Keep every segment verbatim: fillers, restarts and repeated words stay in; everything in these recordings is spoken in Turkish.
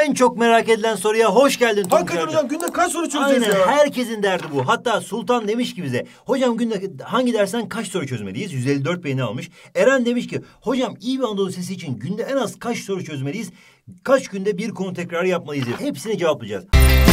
en çok merak edilen soruya hoş geldin Tonguç Hakikaten hocam günde kaç soru çözeceğiz Aynen, ya? herkesin derdi bu. Hatta Sultan demiş ki bize, hocam günde hangi dersten kaç soru çözmeliyiz? yüz elli dört beğeni almış. Eren demiş ki, hocam iyi bir Anadolu Lisesi için günde en az kaç soru çözmeliyiz? Kaç günde bir konu tekrarı yapmalıyız diye. Hepsini cevaplayacağız.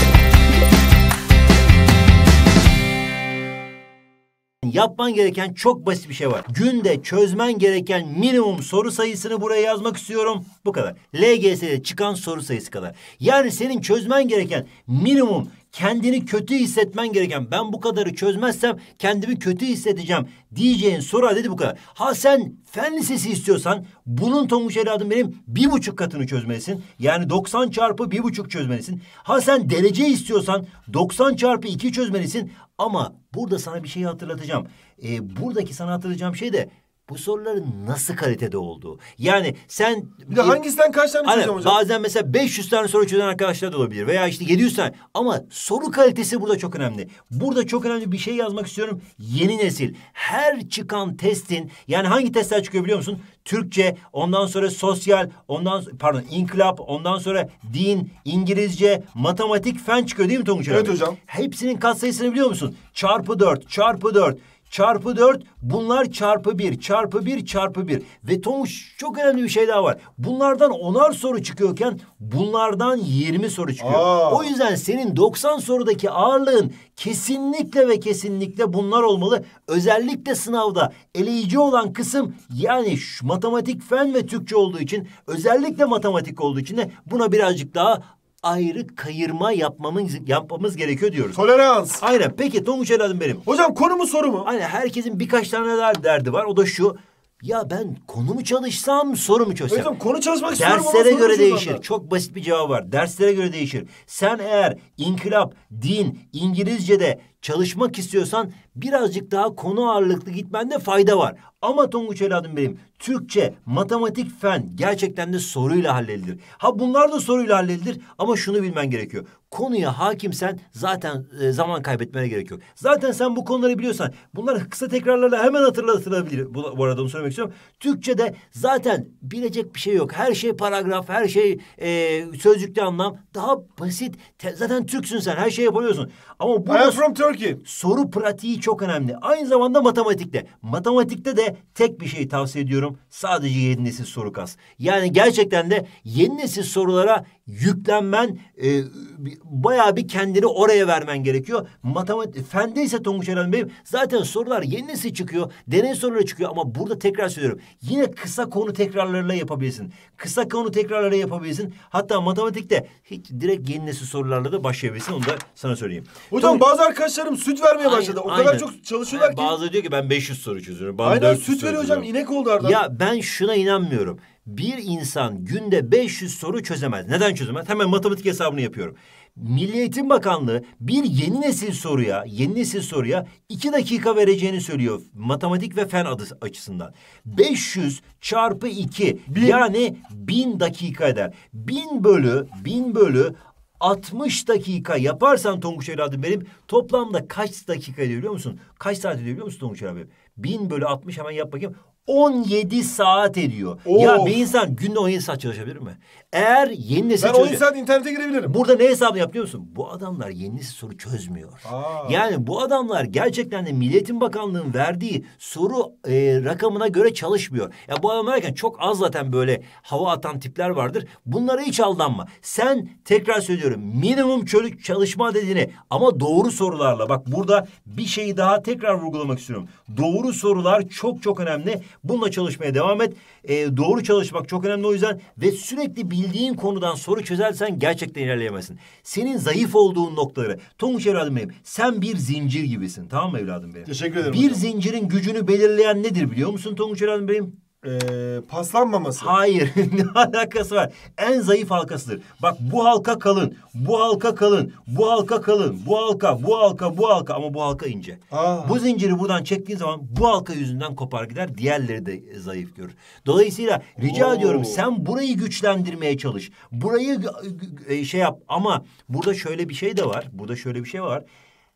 Yapman gereken çok basit bir şey var. Günde çözmen gereken minimum soru sayısını buraya yazmak istiyorum. Bu kadar. L G S'de çıkan soru sayısı kadar. Yani senin çözmen gereken minimum, kendini kötü hissetmen gereken, ben bu kadarı çözmezsem kendimi kötü hissedeceğim diyeceğin soru adedi bu kadar. Ha sen fen lisesi istiyorsan bunun Tonguç evladım benim bir buçuk katını çözmelisin. Yani doksan çarpı bir buçuk çözmelisin. Ha sen derece istiyorsan doksan çarpı iki çözmelisin. Ama burada sana bir şeyi hatırlatacağım. Ee, buradaki sana hatırlatacağım şey de bu soruların nasıl kalitede olduğu. Yani sen... Bir de hangisinden kaç tane çözeceğim hocam? Bazen mesela beş yüz tane soru çözen arkadaşlar da olabilir. Veya işte yedi yüz tane. Ama soru kalitesi burada çok önemli. Burada çok önemli bir şey yazmak istiyorum. Yeni nesil. Her çıkan testin... Yani hangi testler çıkıyor biliyor musun? Türkçe, ondan sonra sosyal, ondan pardon inkılap, ondan sonra din, İngilizce, matematik, fen çıkıyor değil mi Tonguç? Evet hocam. Hepsinin katsayısını biliyor musun? Çarpı dört, çarpı dört. Çarpı dört, bunlar çarpı bir, çarpı bir, çarpı bir. Ve Tonguç çok önemli bir şey daha var. Bunlardan onar soru çıkıyorken bunlardan yirmi soru çıkıyor. Aa. O yüzden senin doksan sorudaki ağırlığın kesinlikle ve kesinlikle bunlar olmalı. Özellikle sınavda eleyici olan kısım yani şu matematik, fen ve Türkçe olduğu için, özellikle matematik olduğu için de buna birazcık daha ayrı kayırma yapmamız, yapmamız gerekiyor diyoruz. Tolerans. Aynen. Peki Tonguç evladım benim. Hocam konu mu soru mu? Aynen, herkesin birkaç tane daha derdi var. O da şu. Ya ben konu mu çalışsam, soru mu çözsem? Hocam konu çalışmak istiyorum ama Derslere soru göre çözmem değişir. ben. Çok basit bir cevap var. Derslere göre değişir. Sen eğer inkılap, din, İngilizce'de çalışmak istiyorsan birazcık daha konu ağırlıklı gitmende fayda var. Ama Tonguç evladım benim, Türkçe, matematik, fen gerçekten de soruyla halledilir. Ha bunlar da soruyla halledilir ama şunu bilmen gerekiyor. Konuya hakimsen zaten e, zaman kaybetmene gerek yok. Zaten sen bu konuları biliyorsan bunlar kısa tekrarlarla hemen hatırlatılabilir. Bu, bu arada onu söylemek istiyorum. Türkçe'de zaten bilecek bir şey yok. Her şey paragraf, her şey e, sözcükte anlam. Daha basit. Te, zaten Türksün sen, her şeyi yapabiliyorsun. Ama bu I am from Turkey. Soru pratiği çok önemli. Aynı zamanda matematikte. Matematikte de tek bir şey tavsiye ediyorum. Sadece yeni nesil soru kas. Yani gerçekten de yeni nesil sorulara yüklenmen, e, bayağı bir kendini oraya vermen gerekiyor. Matematik, fende ise Tonguç evladım benim, zaten sorular yeni nesil çıkıyor. Deney soruları çıkıyor ama burada tekrar söylüyorum. Yine kısa konu tekrarlarıyla yapabilirsin. Kısa konu tekrarlarıyla yapabilirsin. Hatta matematikte hiç direkt yeni nesil sorularla da başlayabilirsin. Onu da sana söyleyeyim. Hocam Tonguç, bazı arkadaşlarım süt vermeye başladı. O aynen. kadar çok çalışıyorlar Yani ki. bazıları diyor ki ben beş yüz soru çözüyorum. Ben Aynen, süt veriyor hocam. çözüyorum. İnek oldu Arda. Ya ben şuna inanmıyorum. Bir insan günde beş yüz soru çözemez. Neden çözemez? Hemen matematik hesabını yapıyorum. Milli Eğitim Bakanlığı bir yeni nesil soruya, yeni nesil soruya iki dakika vereceğini söylüyor. Matematik ve fen adı açısından. beş yüz çarpı iki Bin. yani bin dakika eder. bin bölü, bin bölü altmış dakika yaparsan Tonguç evladım benim, toplamda kaç dakika ediyor biliyor musun? Kaç saat ediyor biliyor musun Tonguç evladım? bin bölü altmış, hemen yap bakayım. on yedi saat ediyor. Of. Ya bir insan günde on yedi saat çalışabilir mi? Eğer yeni nesil Ben çözecek- on saat internete girebilirim. Burada ne hesabını yap biliyor musun? Bu adamlar yeni nesil soru çözmüyor. Aa. Yani bu adamlar gerçekten de Milli Eğitim Bakanlığı'nın verdiği soru e, rakamına göre çalışmıyor. Ya bu adamlar derken çok az zaten böyle hava atan tipler vardır. Bunlara hiç aldanma. Sen, tekrar söylüyorum, minimum çölük çalışma dediğini ama doğru sorularla. Bak burada bir şeyi daha tekrar vurgulamak istiyorum. Doğru sorular çok çok önemli. Bununla çalışmaya devam et. E, doğru çalışmak çok önemli o yüzden ve sürekli bildiğin konudan soru çözersen gerçekten ilerleyemezsin. Senin zayıf olduğun noktaları. Tonguç evladım benim, sen bir zincir gibisin, tamam mı evladım benim? Teşekkür ederim Bir hocam. zincirin gücünü belirleyen nedir biliyor musun Tonguç evladım benim? Ee, paslanmaması. Hayır. Ne alakası var? En zayıf halkasıdır. Bak bu halka kalın, bu halka kalın, bu halka kalın, bu halka, bu halka, bu halka ama bu halka ince. Aa. Bu zinciri buradan çektiğin zaman bu halka yüzünden kopar gider, diğerleri de zayıf görür. Dolayısıyla rica Oo. ediyorum sen burayı güçlendirmeye çalış. Burayı e, şey yap ama burada şöyle bir şey de var. Burada şöyle bir şey var.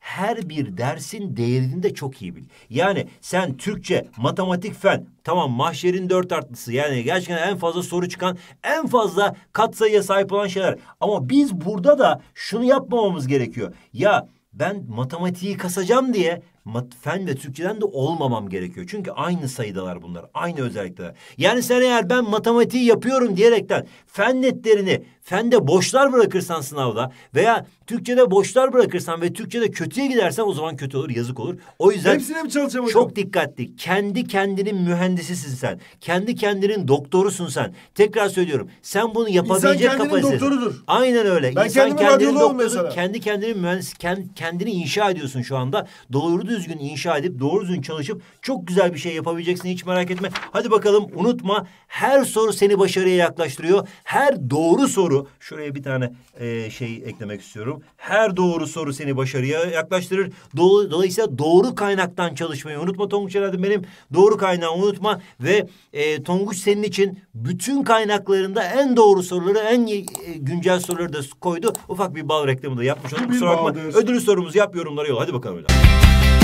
her bir dersin değerini de çok iyi bil. Yani sen Türkçe, matematik, fen, tamam mahşerin dört artısı, yani gerçekten en fazla soru çıkan, en fazla katsayıya sahip olan şeyler. Ama biz burada da şunu yapmamamız gerekiyor. Ya ben matematiği kasacağım diye mat, fen ve Türkçeden de olmamam gerekiyor. Çünkü aynı sayıdalar bunlar, aynı özellikler. Yani sen eğer ben matematiği yapıyorum diyerekten fen netlerini fende boşlar bırakırsan sınavda veya Türkçede boşlar bırakırsan ve Türkçede kötüye gidersen o zaman kötü olur, yazık olur. O yüzden Hepsine mi çalışacağım hocam? çok dikkatli. Kendi kendinin mühendisisin sen. Kendi kendinin doktorusun sen. Tekrar söylüyorum. Sen bunu yapabilecek İnsan kendinin kapasitesin. doktorudur. Aynen öyle. Ben İnsan kendime kendinin radyoloğum doktoru, mesela. kendi kendinin mühendis, kend- kendini inşa ediyorsun şu anda. Doğru düzgün inşa edip doğru düzgün çalışıp çok güzel bir şey yapabileceksin, hiç merak etme. Hadi bakalım, unutma, her soru seni başarıya yaklaştırıyor. Her doğru soru, şuraya bir tane e, şey eklemek istiyorum. Her doğru soru seni başarıya yaklaştırır. Do- Dolayısıyla doğru kaynaktan çalışmayı unutma Tonguç Eladım benim. Doğru kaynağı unutma ve e, Tonguç senin için bütün kaynaklarında en doğru soruları, en e, güncel soruları da koydu. Ufak bir bal reklamı da yapmış olduk. Bir Kusura bakma. baldır. Ödülü sorumuzu yap, yorumlara yol. Hadi bakalım öyle.